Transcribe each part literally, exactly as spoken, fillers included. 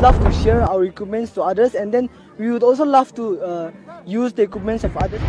love to share our equipments to others, and then we would also love to uh, use the equipments of others.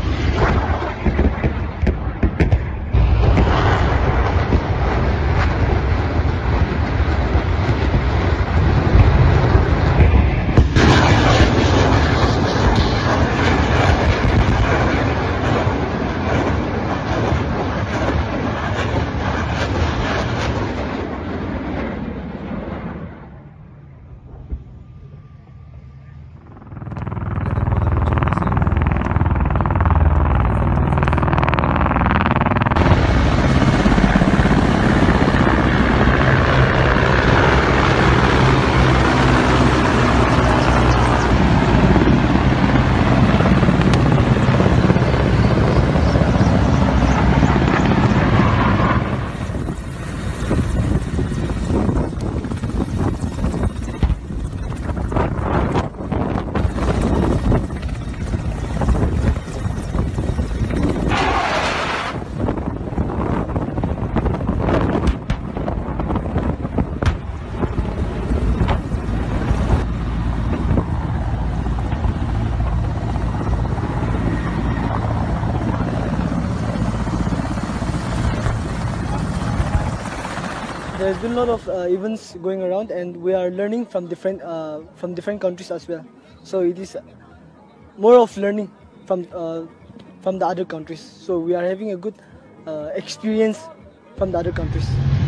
There's been a lot of uh, events going around, and we are learning from different uh, from different countries as well. So it is more of learning from uh, from the other countries. So we are having a good uh, experience from the other countries.